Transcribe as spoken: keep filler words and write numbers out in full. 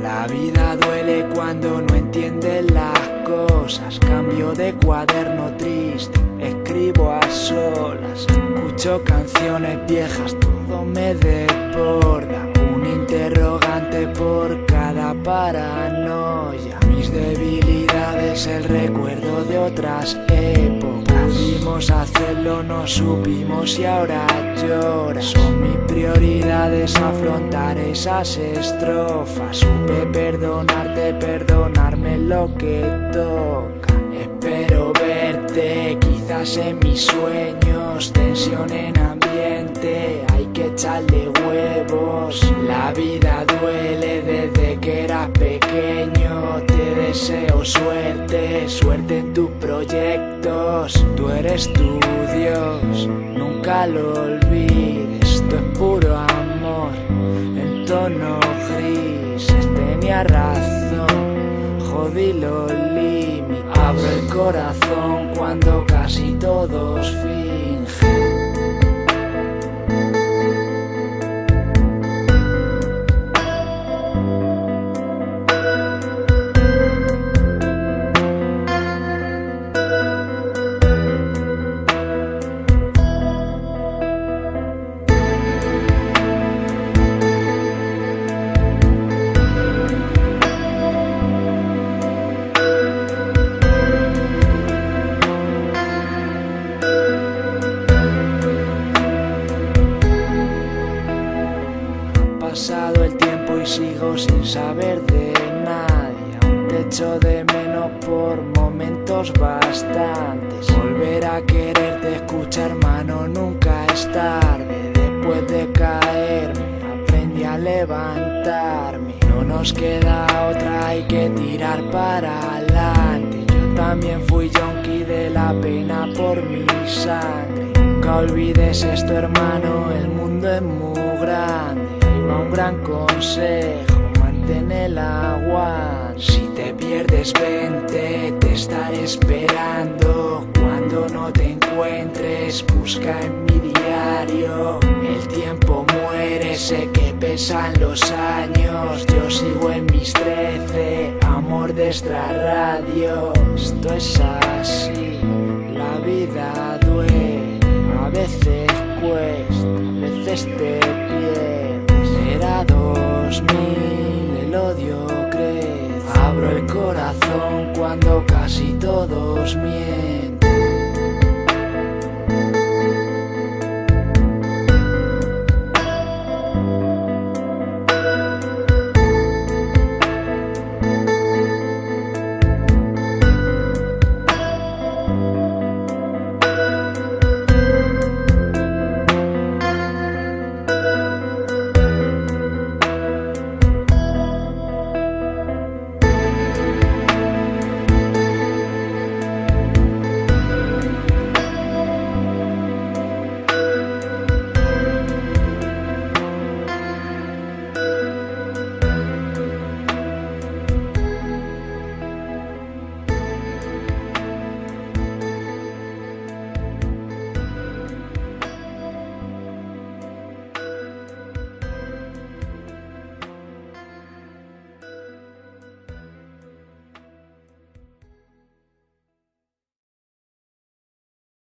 La vida duele cuando no entiendes las cosas. Cambio de cuaderno triste, escribo a solas. Escucho canciones viejas, todo me desborda. Un interrogante por cada paranoia. Mis debilidades, el recuerdo de otras épocas. Pudimos hacerlo, no supimos y ahora lloras. Son mis prioridades afrontar esas estrofas. Supe perdonarte, perdonarme lo que toca. Espero verte, quizás en mis sueños. Tensión en ambiente, hay que echarle huevos. La vida duele desde que eras pequeño. Te deseo suerte, suerte en tus proyectos. Tú eres tu Dios, nunca lo olvides. Esto es puro amor, en tono grises. Tenía razón, jodí los límites. Abro el corazón cuando casi todos fingen. Pasado el tiempo y sigo sin saber de nadie. Aún te echo de menos por momentos bastantes. Volver a quererte, escucha hermano, nunca es tarde. Después de caerme, aprendí a levantarme. No nos queda otra, hay que tirar para adelante. Yo también fui yonki de la pena por mi sangre. Nunca olvides esto hermano, el mundo es muy grande. Un gran consejo, mantén el agua. Si te pierdes vente, te estaré esperando. Cuando no te encuentres, busca en mi diario. El tiempo muere, sé que pesan los años. Yo sigo en mis trece, amor de esta radio. Esto es así, la vida duele. A veces cuesta, a veces te pierdes. Era dos mil, el odio crece. Abro el corazón cuando casi todos mienten.